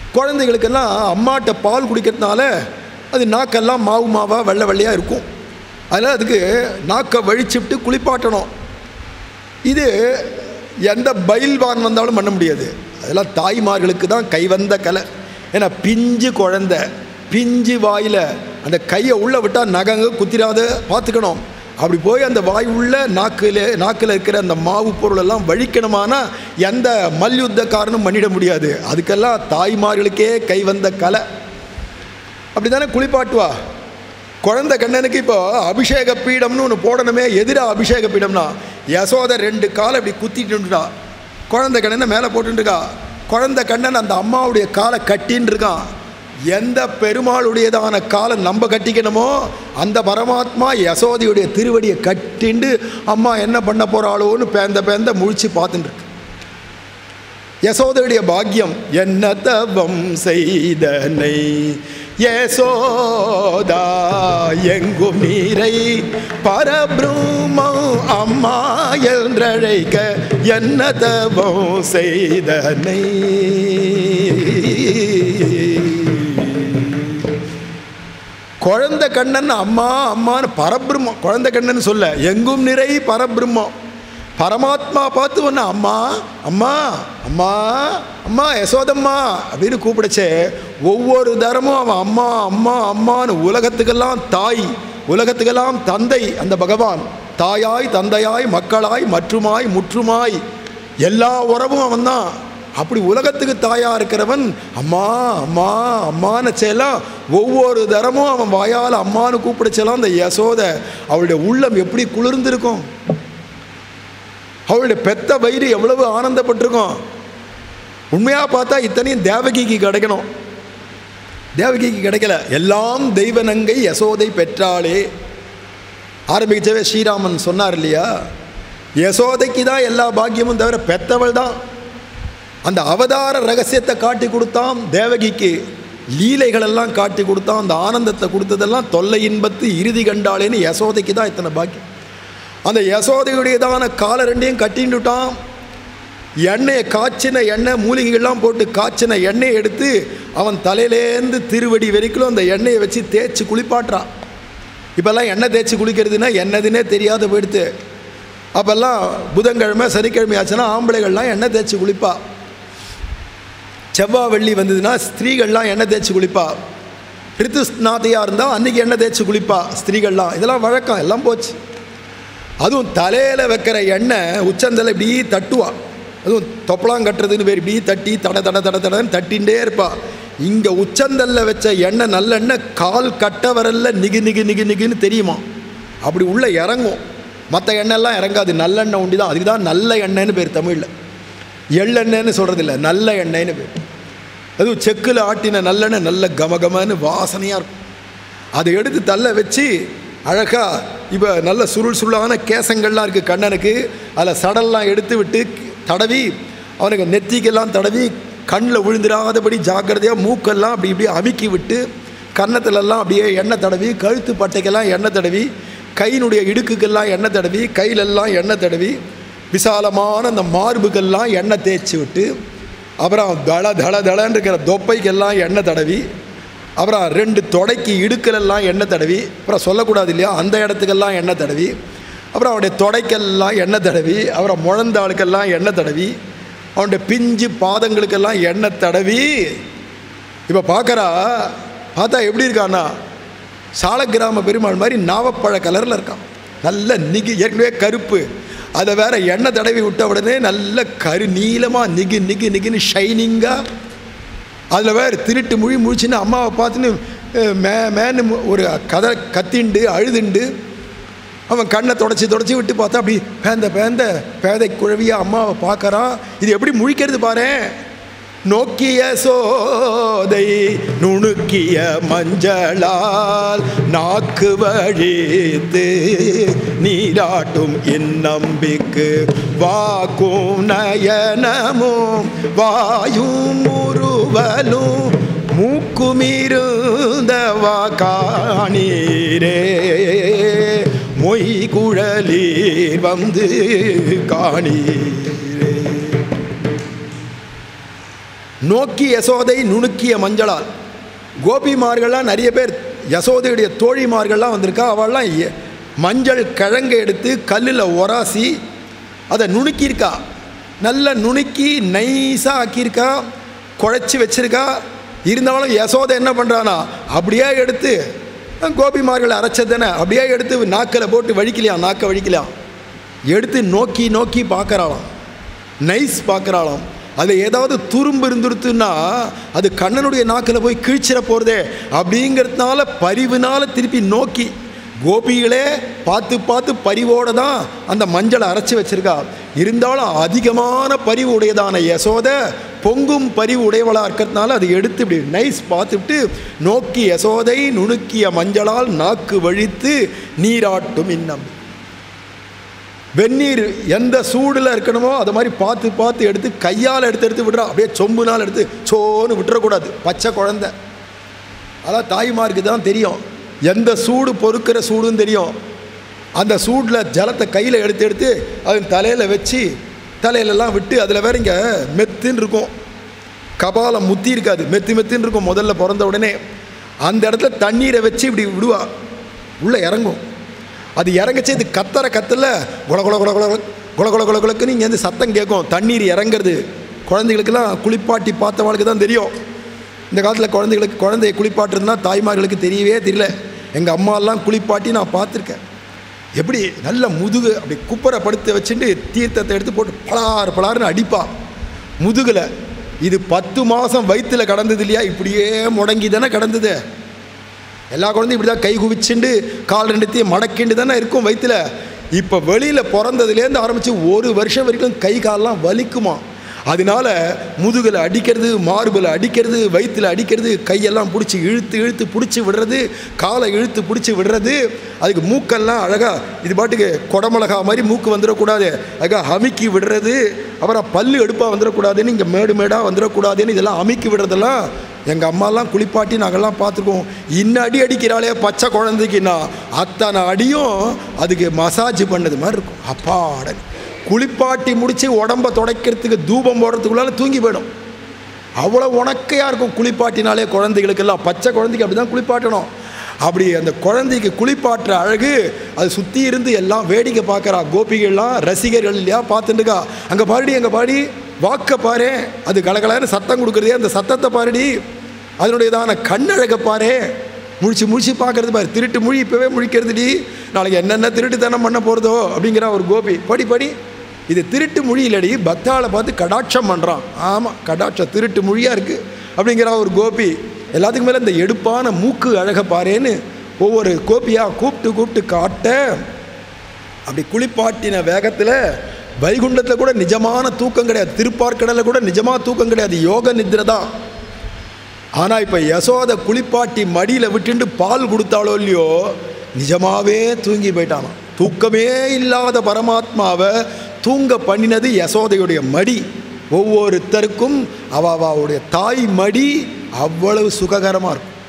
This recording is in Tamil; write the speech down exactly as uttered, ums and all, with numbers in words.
குழந்தைகளுக்கெல்லாம் அம்மாட்ட பால் குடிக்கிறதுனால அது நாக்கெல்லாம் மாவு மாவாக வெள்ளை வெள்ளையாக இருக்கும். அதனால் அதுக்கு நாக்கை வழிச்சுட்டு குளிப்பாட்டணும். இது எந்த பயில்வான் வந்தாலும் பண்ண முடியாது. அதெல்லாம் தாய்மார்களுக்கு தான் கைவந்த கலை. ஏன்னா பிஞ்சு குழந்தை பிஞ்சு வாயில் அந்த கையை உள்ளே விட்டால் நகங்க குத்திராத பார்த்துக்கணும். அப்படி போய் அந்த வாய் உள்ள நாக்கில் நாக்கில் இருக்கிற அந்த மாவு பொருளெல்லாம் வழிக்கணுமானா எந்த மல்யுத்தக்காரனும் பண்ணிட முடியாது. அதுக்கெல்லாம் தாய்மார்களுக்கே கைவந்த கலை. அப்படி தானே குளிப்பாட்டுவா. குழந்தை கண்ணனுக்கு இப்போ அபிஷேக பீடம்னு ஒன்று போடணுமே. எதிராக அபிஷேக பீடம்னா யசோதை ரெண்டு காலை இப்படி குத்திட்டுருக்கா, குழந்தை கண்ணனை மேலே போட்டுருக்கா. குழந்தை கண்ணன் அந்த அம்மாவுடைய காலை கட்டின்னு இருக்கான். எந்த பெருமாளுடையதான காலை நம்ம கட்டிக்கணுமோ அந்த பரமாத்மா யசோதையுடைய திருவடியை கட்டிண்டு அம்மா என்ன பண்ண போகிறாளோன்னு பேந்த பேந்த முழிச்சு பார்த்துட்டு இருக்கு. யசோதையுடைய பாக்கியம். என்ன தவம் செய்தனை யசோதா எங்கும் நீரை பரபிரம்மம் அம்மா என்றழைக்க என்ன தவம் செய்தனை. குழந்தை கண்ணன் அம்மா அம்மான்னு பரபிரம்மம் குழந்தை கண்ணன் சொல்ல, எங்கும் நிறை பரபிரம்மம் பரமாத்மா பார்த்து ஒன்று அம்மா அம்மா அம்மா அம்மா யசோதம்மா அப்படின்னு கூப்பிடுச்சே. ஒவ்வொரு தரமும் அவன் அம்மா அம்மா அம்மான்னு உலகத்துக்கெல்லாம் தாய் உலகத்துக்கெல்லாம் தந்தை அந்த பகவான். தாயாய் தந்தையாய் மக்களாய் மற்றுமாய் முற்றுமாய் எல்லா உறவும் அவன் தான். அப்படி உலகத்துக்கு தாயாக இருக்கிறவன் அம்மா அம்மா அம்மான்னு செய்யலாம். ஒவ்வொரு தரமும் அவன் வாயால் அம்மானு கூப்பிடுச்சலாம். அந்த யசோதை அவளுடைய உள்ளம் எப்படி குளிர்ந்திருக்கும், அவளுடைய பெத்த வயிறு எவ்வளவு ஆனந்தப்பட்டிருக்கும். உண்மையாக பார்த்தா இத்தனையும் தேவகிக்கு கிடைக்கணும், தேவகிக்கு கிடைக்கல. எல்லாம் தெய்வநங்கை யசோதை பெற்றாளே ஆரம்பிக்கவே ஸ்ரீராமன் சொன்னார் இல்லையா, யசோதைக்கு தான் எல்லா பாக்கியமும் தவிர பெத்தவள் தான். அந்த அவதார ரகசியத்தை காட்டி கொடுத்தான் தேவகிக்கு, லீலைகளெல்லாம் காட்டி கொடுத்தான். அந்த ஆனந்தத்தை கொடுத்ததெல்லாம் தொல்லை இன்பத்து இறுதி கண்டாளேன்னு யசோதைக்கு தான் இத்தனை பாக்கியம். அந்த யசோதையுடையதான காலை ரெண்டையும் கட்டின்னுட்டான். எண்ணெயை காய்ச்சின எண்ணெய் மூலிகைகள்லாம் போட்டு காய்ச்சின எண்ணெயை எடுத்து அவன் தலையிலேருந்து திருவடி வரைக்கும் அந்த எண்ணெயை வச்சு தேய்ச்சி குளிப்பாட்டுறான். இப்போல்லாம் எண்ணெய் தேய்ச்சி குளிக்கிறதுனா என்னதுன்னே தெரியாத போயிடுத்து. அப்போல்லாம் புதன்கிழமை சனிக்கிழமை ஆச்சுன்னா ஆம்பளைகள்லாம் எண்ணெய் தேய்ச்சி குளிப்பா. செவ்வாய் வெள்ளி வந்ததுன்னா ஸ்திரீகள்லாம் எண்ணெய் தேய்ச்சி குளிப்பா. ரித்துஸ்நாதையாக இருந்தால் அன்றைக்கி எண்ணெய் தேய்ச்சி குளிப்பா ஸ்திரீகள்லாம். இதெல்லாம் வழக்கம், எல்லாம் போச்சு. அதுவும் தலையில் வைக்கிற எண்ணெய் உச்சந்தலை இப்படி தட்டுவா. அதுவும் தொப்பலாம் கட்டுறதுன்னு பேர் இப்படி தட்டி தட தட தட தடன்னு தட்டிகிட்டே இருப்பா. இங்கே உச்சந்தல்ல வச்ச எண்ணெய் நல்லெண்ணெய் கால் கட்ட வரல நிகு நிகு நிகு நிகுன்னு தெரியுமா, அப்படி உள்ளே இறங்கும். மற்ற எண்ணெய்லாம் இறங்காது, நல்லெண்ணெய் உண்டி தான். அதுக்கு தான் நல்ல எண்ணெய்ன்னு பேர் தமிழில். எள்ளெண்ணெய்ன்னு சொல்கிறதில்ல, நல்ல எண்ணெய்ன்னு பேர். அதுவும் செக்கில் ஆட்டின நல்லெண்ணெய் நல்ல கமகமன்னு வாசனையாக இருக்கும். அதை எடுத்து தள்ள வச்சு அழகாக இப்போ நல்ல சுருள் சுருளான கேசங்கள்லாம் இருக்குது கண்ணனுக்கு. அதில் சடல்லாம் எடுத்து விட்டு தடவி அவனுக்கு நெத்திக்கெல்லாம் தடவி கண்ணில் விழுந்துடாதபடி ஜாக்கிரதையாக மூக்கெல்லாம் அப்படி இப்படி அமுக்கி விட்டு கன்னத்திலெல்லாம் அப்படியே எண்ணெய் தடவி, கழுத்து பட்டைக்கெல்லாம் எண்ணெய் தடவி, கையினுடைய இடுக்குக்கெல்லாம் எண்ணெய் தடவி, கையிலெல்லாம் எண்ணெய் தடவி, விசாலமான அந்த மார்புக்கெல்லாம் எண்ணெய் தேய்ச்சி விட்டு, அப்புறம் தள தள தளன்னு இருக்கிற தொப்பைக்கெல்லாம் எண்ணெய் தடவி, அப்புறம் ரெண்டு தொடைக்கு இடுக்கலெல்லாம் எண்ணெய் தடவி, அப்புறம் சொல்லக்கூடாது இல்லையா அந்த இடத்துக்கெல்லாம் எண்ணெய் தடவி, அப்புறம் அவனுடைய தொடைக்கெல்லாம் எண்ணெய் தடவி, அப்புறம் முழந்தாளுக்கெல்லாம் எண்ணெய் தடவி, அவனுடைய பிஞ்சு பாதங்களுக்கெல்லாம் எண்ணெய் தடவி. இப்போ பார்க்குறா, பார்த்தா எப்படி இருக்கான்னா சாலக்கிராம பெருமாள் மாதிரி நாவப்பழ கலரில் இருக்கான். நல்ல நிகி, ஏற்கனவே கருப்பு, அதை வேற எண்ணெய் தடவி விட்ட உடனே நல்ல கரு நீளமாக நிகு நிகு நிகுன்னு ஷைனிங்காக. அதில் வேறு திருட்டு மொழி முழிச்சுன்னு அம்மாவை பார்த்துன்னு மே மேன்னு ஒரு கதை கத்திண்டு அழுதுண்டு அவன் கண்ணை தொடச்சி தொடச்சி விட்டு பார்த்தா அப்படி பேந்த பேந்த பேதை குழவியாக அம்மாவை பார்க்குறான். இது எப்படி முழிக்கிறது பாரு. நோக்கிய சோதை நுணுக்கிய மஞ்சளால் நாக்கு வழித்து நீராட்டும் இந்நம்பிக்கு வாக்கும் நயனமும் வாயும் முறுவலும் மூக்குமிருந்தவா காணீரே மொய் குழலீர் வந்து காணீரே. நோக்கி யசோதை நுணுக்கிய மஞ்சளால். கோபிமார்கள்லாம் நிறைய பேர் யசோதையுடைய தோழிமார்கள்லாம் வந்திருக்கா. அவள்லாம் மஞ்சள் கிழங்கை எடுத்து கல்லில் உராசி அதை நுணுக்கியிருக்கா. நல்லா நுணுக்கி நைஸாக ஆக்கியிருக்கா, குழைச்சி வச்சிருக்கா. இருந்தாலும் யசோதை என்ன பண்ணுறானா, அப்படியே எடுத்து கோபிமார்கள் அரைச்சதானே அப்படியே எடுத்து நாக்கில் போட்டு வழிக்கலையாம், நாக்கை வழிக்கலையாம். எடுத்து நோக்கி நோக்கி பார்க்குறாளாம், நைஸ் பார்க்குறாளாம். அதில் ஏதாவது துரும்பு இருந்துருத்துன்னா அது கண்ணனுடைய நாக்கில் போய் கிழிச்சிட போகிறதே அப்படிங்கிறதுனால பரிவுனால திருப்பி நோக்கி கோபிகளே பார்த்து பார்த்து பரிவோடு தான் அந்த மஞ்சளை அரைச்சி வச்சிருக்கா. இருந்தாலும் அதிகமான பரிவு உடையதான யசோதை பொங்கும் பரிவு உடையவளாக இருக்கிறதுனால அதை எடுத்து இப்படி நைஸ் பார்த்துட்டு நோக்கி யசோதை நுணுக்கிய மஞ்சளால் நாக்கு வழித்து நீராட்டும் இன்னம். வெந்நீர் எந்த சூடில் இருக்கணுமோ அதை மாதிரி பார்த்து பார்த்து எடுத்து கையால் எடுத்து எடுத்து விடுறா. அப்படியே சொம்புனால் எடுத்து சோன்னு விட்டுறக்கூடாது. பச்சை குழந்தை, அதான் தாய்மாருக்கு தான் தெரியும் எந்த சூடு பொறுக்கிற சூடுன்னு தெரியும். அந்த சூடில் ஜலத்தை கையில் எடுத்து எடுத்து அது தலையில் வச்சு தலையிலலாம் விட்டு, அதில் வேற இங்கே மெத்துன்னு இருக்கும், கபாலம் முத்தி இருக்காது, மெத்து மெத்துன்னு இருக்கும். முதல்ல பிறந்த உடனே அந்த இடத்துல தண்ணீரை வச்சு இப்படி விடுவா, உள்ளே இறங்கும். அது இறங்கச்சு இது கத்தரை கத்தல குல குல குல குல குல குல குல குலக்குன்னு இங்கே வந்து சத்தம் கேட்கும். தண்ணீர் இறங்கிறது குழந்தைகளுக்கெல்லாம் குளிப்பாட்டி பார்த்தவளுக்கு தான் தெரியும். இந்த காலத்தில் குழந்தைகளுக்கு குழந்தைய குளிப்பாட்டுறதுனா தாய்மார்களுக்கு தெரியவே தெரியல. எங்கள் அம்மாலாம் குளிப்பாட்டி நான் பார்த்துருக்கேன். எப்படி நல்ல முதுகு அப்படி குப்பரை படுத்து வச்சுட்டு தீர்த்தத்தை எடுத்து போட்டு பலாறு பலாருன்னு அடிப்பா முதுகில். இது பத்து மாதம் வயிற்றில் கடந்தது இல்லையா, இப்படியே முடங்கி தானே கடந்தது. எல்லா குழந்தையும் இப்படி தான் கை குவிச்சுண்டு கால் ரெண்டுத்தையும் மடக்கிண்டு தானே இருக்கும் வயிற்றில். இப்போ வெளியில் பிறந்ததுலேருந்து ஆரம்பித்து ஒரு வருஷம் வரைக்கும் கை காலெலாம் வலிக்குமா. அதனால முதுகில் அடிக்கிறது, மார்பில் அடிக்கிறது, வயிற்றில் அடிக்கிறது, கையெல்லாம் பிடிச்சி இழுத்து இழுத்து பிடிச்சி விடுறது, காலை இழுத்து பிடிச்சி விடுறது. அதுக்கு மூக்கெல்லாம் அழகாக இது பாட்டுக்கு கொடமிளகா மாதிரி மூக்கு வந்துடக்கூடாது, அதுக்காக அமுக்கி விடுறது. அப்புறம் பல்லு எடுப்பாக வந்துடக்கூடாதுன்னு, இங்கே மேடு மேடாக வந்துடக்கூடாதுன்னு இதெல்லாம் அமுக்கி விடுறதெல்லாம் எங்கள் அம்மாலாம் குளிப்பாட்டி நாங்கள்லாம் பார்த்துருக்கோம். இன்னும் அடி அடிக்கிறாளே பச்சை குழந்தைக்குன்னா அத்தனை அடியும் அதுக்கு மசாஜ் பண்ணது மாதிரி இருக்கும். அப்பாட குளிப்பாட்டி முடித்து உடம்பை துடைக்கிறதுக்கு தூபம் போடுறதுக்குள்ளால தூங்கி போயிடும். அவ்வளோ உணக்கையாக இருக்கும் குளிப்பாட்டினாலே குழந்தைகளுக்கெல்லாம். பச்சை குழந்தைக்கு அப்படி தான் குளிப்பாட்டணும். அப்படி அந்த குழந்தைக்கு குளிப்பாட்டுற அழகு அது சுற்றி இருந்து எல்லாம் வேடிக்கை பார்க்குறா. கோபிகள்லாம் ரசிகர்கள் இல்லையா பார்த்துட்டுக்கா. அங்கே பாருடி அங்கே பாடி வாக்க பாரு, அது கலகலன்னு சத்தம் கொடுக்குறதே அந்த சத்தத்தை பாருடி, அதனுடையதான கண்ணழகை பாரு, முழிச்சு முழிச்சு பார்க்குறது பாரு. திருட்டு மொழி இப்போவே முழிக்கிறதுடி, நாளைக்கு என்னென்ன திருட்டுத்தனம் பண்ண போகிறதோ அப்படிங்கிற ஒரு கோபி. படி படி, இது திருட்டு மொழி இல்லடி, பக்தாளை பார்த்து கடாட்சம் பண்ணுறான். ஆமாம், கடாட்சம் திருட்டு மொழியாக இருக்குது அப்படிங்கிற ஒரு கோபி. எல்லாத்துக்கும் மேலே இந்த எடுப்பான மூக்கு அழகை பாருன்னு ஒவ்வொரு கோபியாக கூப்பிட்டு கூப்பிட்டு காட்ட, அப்படி குளிப்பாட்டின வேகத்தில் வைகுண்டத்தில் கூட நிஜமான தூக்கம் கிடையாது, திருப்பார்க்கடலில் கூட நிஜமாக தூக்கம் கிடையாது, யோக நித்ரை தான். ஆனால் இப்போ யசோதை குளிப்பாட்டி மடியில் விட்டுண்டு பால் கொடுத்தாலோ இல்லையோ நிஜமாகவே தூங்கி போயிட்டானோ. தூக்கமே இல்லாத பரமாத்மாவை தூங்க பண்ணினது யசோதையுடைய மடி. ஒவ்வொருத்தருக்கும் அவ அவளுடைய தாய் மடி அவ்வளவு சுககரமாக இருக்கும்.